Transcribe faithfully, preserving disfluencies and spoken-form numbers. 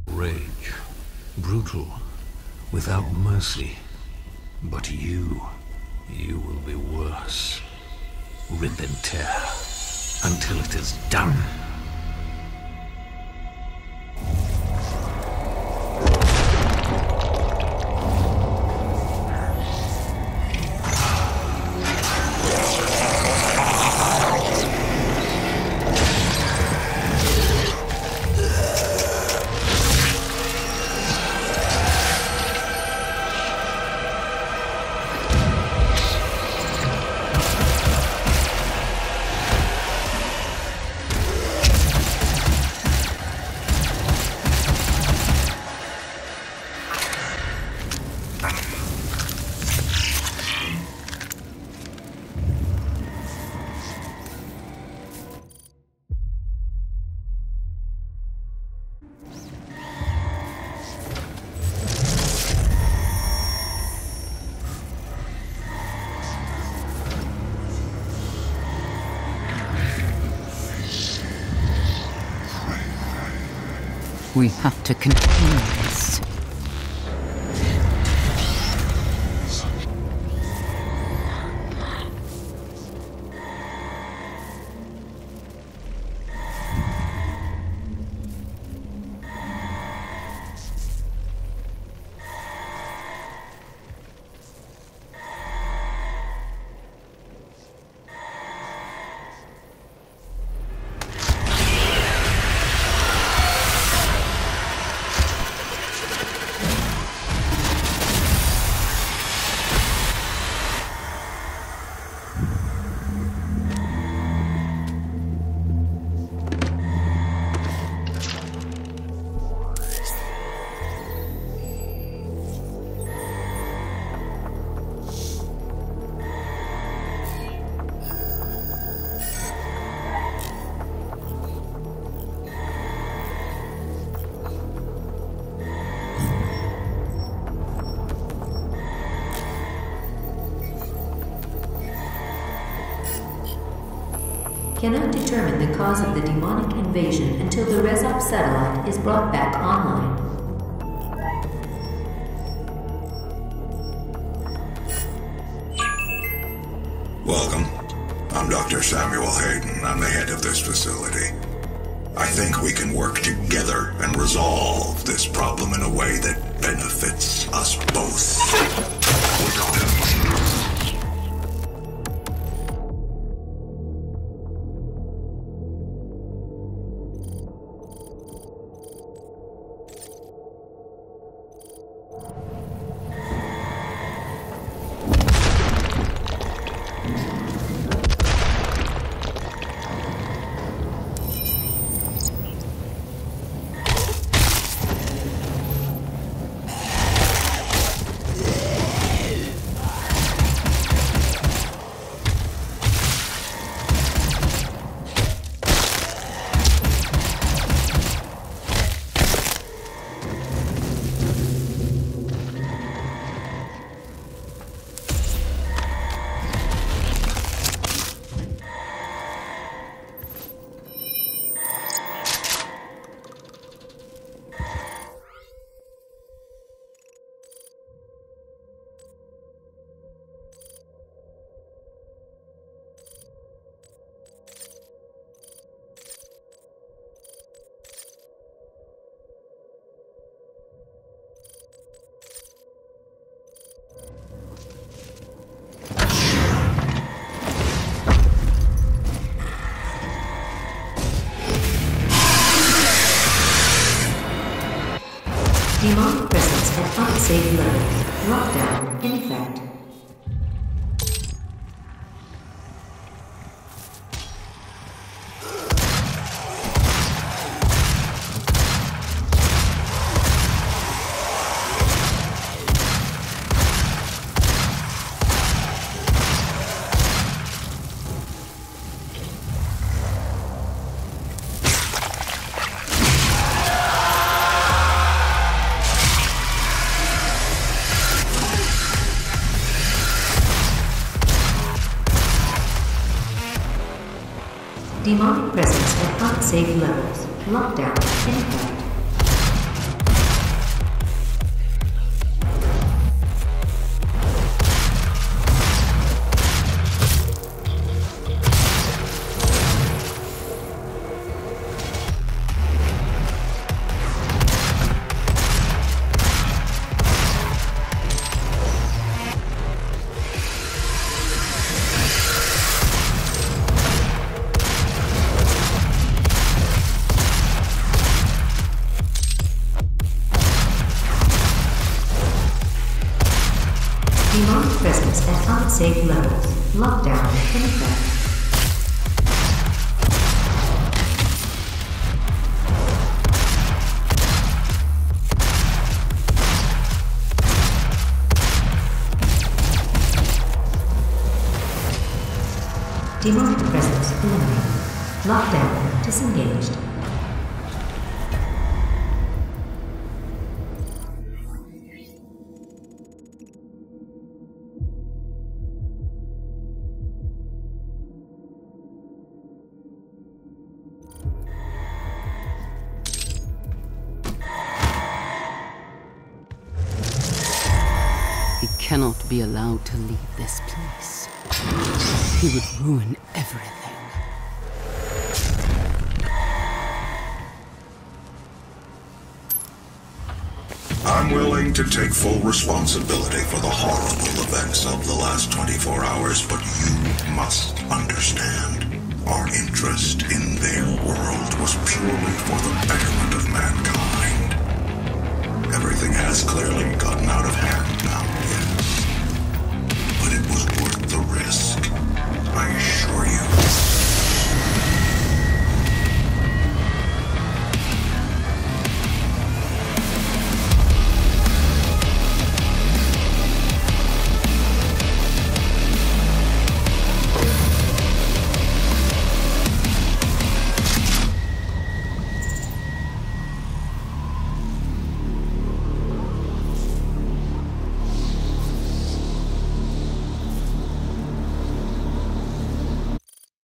Rage. Brutal. Without mercy. But you... you will be worse. Rip and tear. Until it is done. We have to continue this. Cannot determine the cause of the demonic invasion until the Resop satellite is brought back online. Welcome. I'm Doctor Samuel Hayden. I'm the head of this facility. I think we can work together and resolve this problem in a way that benefits us both. We don't have much time. Demonic presence at unsafe level. Lockdown in effect. Demonic presence at unsafe levels. Lockdown in effect. presence at unsafe levels. Lockdown in effect. Demonic presence eliminated. Lockdown disengaged. He cannot be allowed to leave this place. He would ruin everything. I'm willing to take full responsibility for the horrible events of the last twenty-four hours, but you must understand. Our interest in their world was purely for the betterment of mankind. Everything has clearly